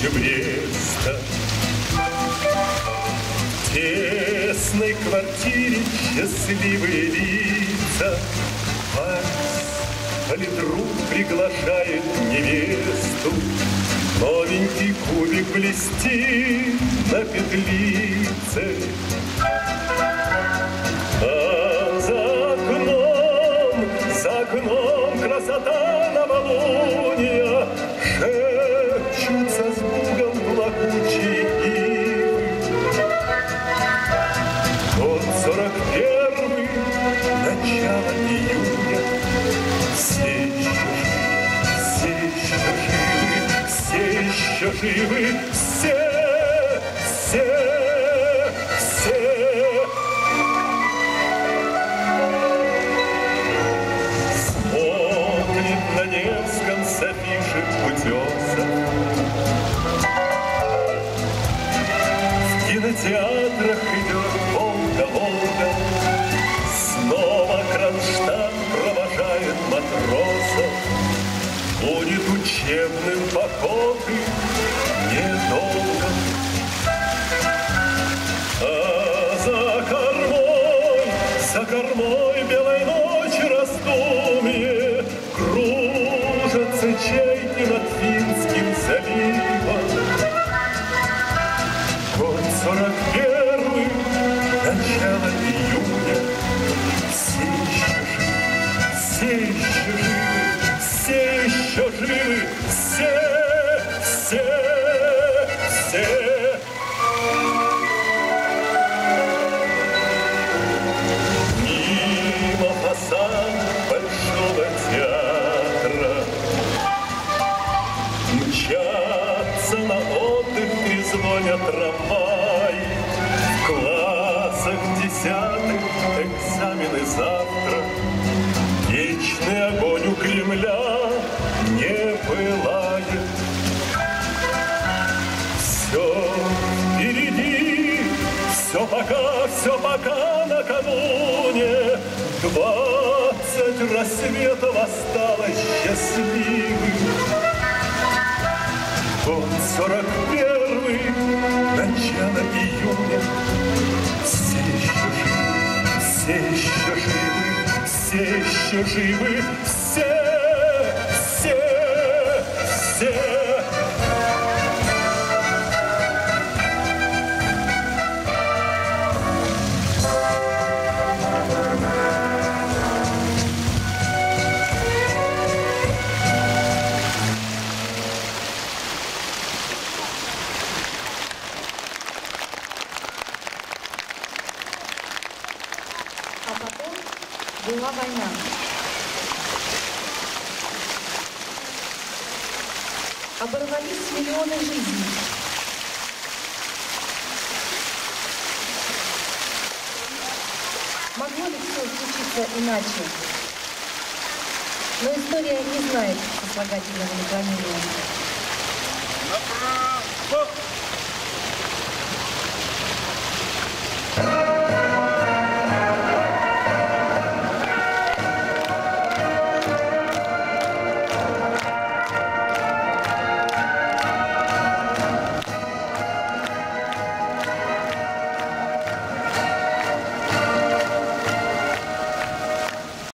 Бреста. В тесной квартире счастливые лица. Политрук приглашает невесту. Новенький кубик блестит на петлице. А за окном красота новолуния. Шепчутся с бугом плакучие ивы. Год 41, начало июня. Все еще живы, все. Смотрит на Невском с афиши утеса. В кинотеатрах идет Волга-Волга. Снова Кронштадт провожает матросов. Будет учебным поход недолго. А за кормой белой ночи раздумье. Кружатся чайки над Финским заливом. Год 41, начало июня. Все еще живы, все. Мимо фасада Большого театра мчатся на отдых, трезвонят трамваи. В классах 10-х экзамены завтра. Вечный огонь у Кремля не пылает. Все впереди, все пока накануне. 20 рассветов осталось счастливых. Год 41, начало июня. Все еще живы, все. А потом была война. Оборвались миллионы жизней. Могло ли все случиться иначе? Но история не знает сослагательного наклонения. Направо!